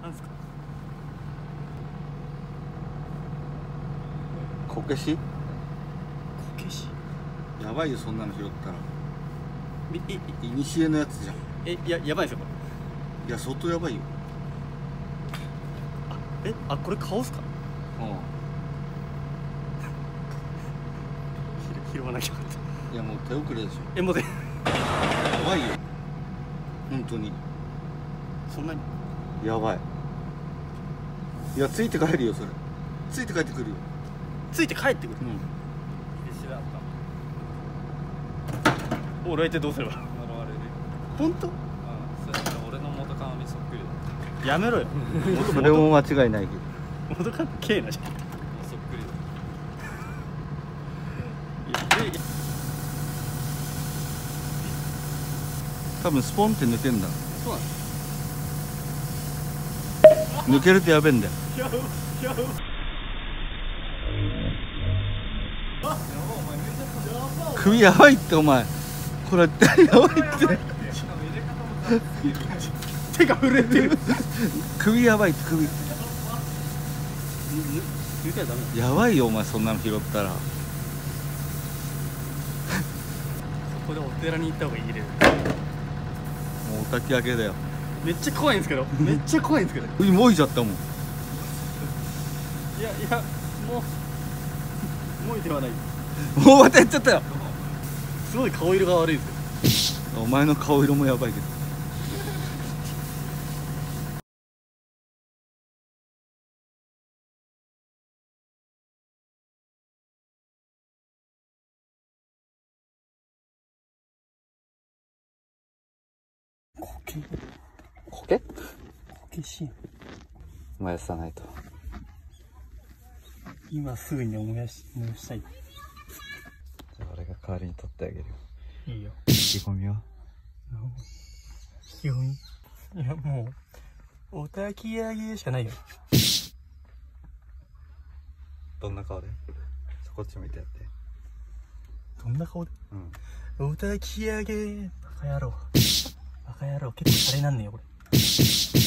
なんですか。 こけし。 こけし。 やばいよそんなの拾ったら。いにしえのやつじゃん。 やばいですよこいや相当やばいよ。 れ。これ顔っすか。拾わなきゃよかった。 いやもう手遅れでしょ。 もうでやばいよ本当に。 そんなにやばい。いやついて帰るよそれ。ついて帰ってくるよ。 ついて帰ってくる。 必死だった。 俺は一体どうすれば。 呪われる。 本当？ それだって俺の元カノにそっくりだ。 やめろよ。 それも間違いないけど。 元カノケイナじゃん。 そっくりだ。 多分スポンって抜けんだ。 そうなんです。 抜けるとやべえんだよ。首やばいってお前。これやばいって手が震えてる。 首やばいって首。 抜いたらダメ。 やばいよお前そんなの拾ったら。 そこでお寺に行った方がいいです。 もうお焚き上げだよ。 めっちゃ怖いんですけど。めっちゃ怖いんですけど。 首もいちゃったもん。 いやもういてはない。 もうまたやっちゃったよ。 すごい顔色が悪いですよ。 お前の顔色もやばいけど。 こけし。 燃やさないと。 今すぐに燃やしたい。 じゃあ俺が代わりに取ってあげるよ。 いいよ。 意気込みは？ 意気込み？いやもうお焚き上げしかないよ。 どんな顔で？こっち見てやって。 どんな顔で？ うん。 お焚き上げバカ野郎。バカ野郎結構シャレなんねよこれ。